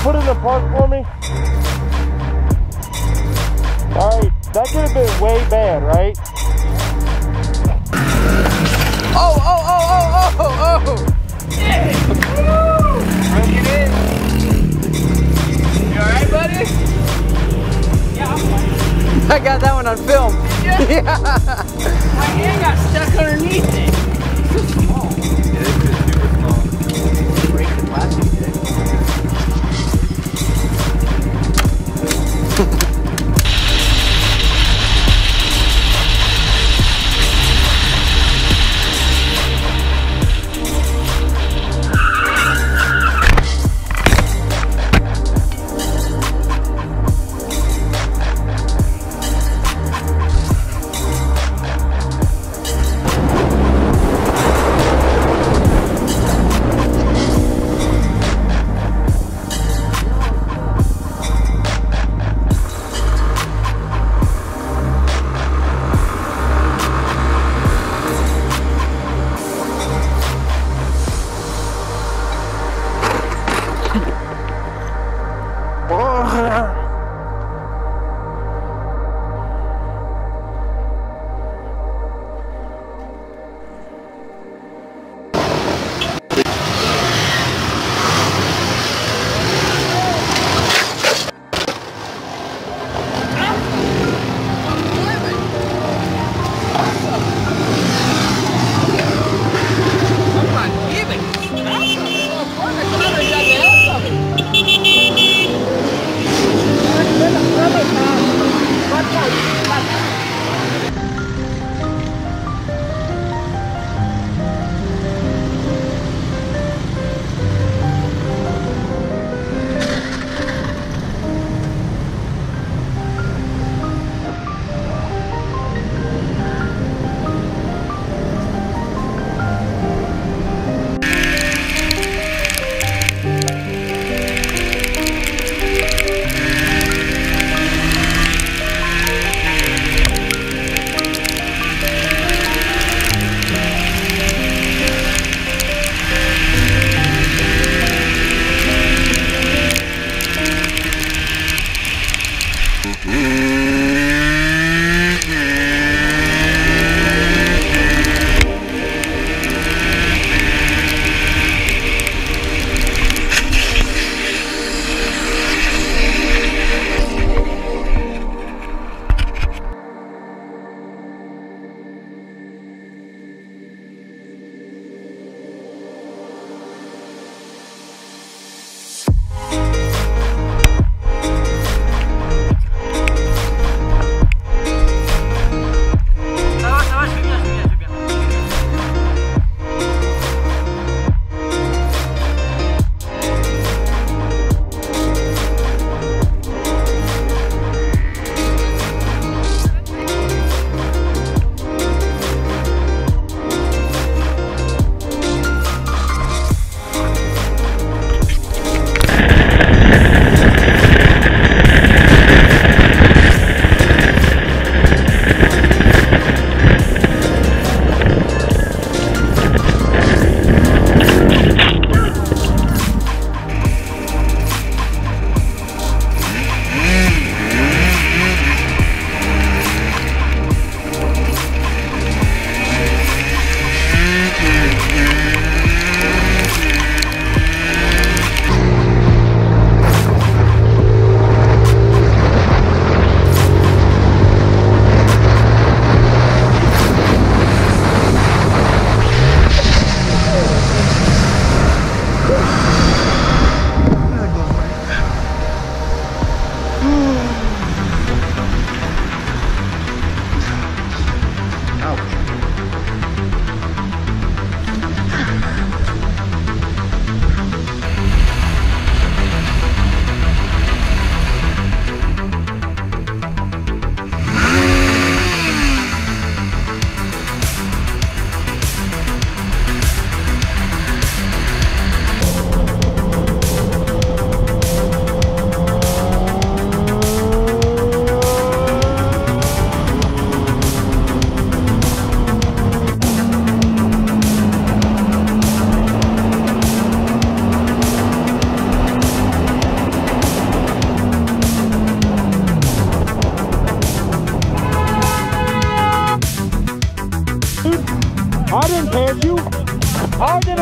put it in the park for me? Alright, that could have been way bad, right? Oh, oh, oh, oh, oh, oh! Yeah! Woo! Broke it in. You alright, buddy? Yeah, I'm fine. I got that one on film. Yeah. Yeah. My hand got stuck underneath it. It's so small. Yeah, it's super small. Break the plastic, dude.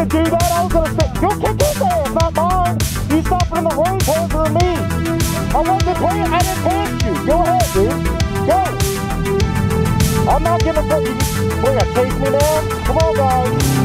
gonna do that? I was gonna say, go kick his ass, not mine. You stopping in the rain for me. I wasn't playing, I didn't pants you. Go ahead, dude. Go. I'm not gonna put you. We're gonna chase me now? Come on, guys.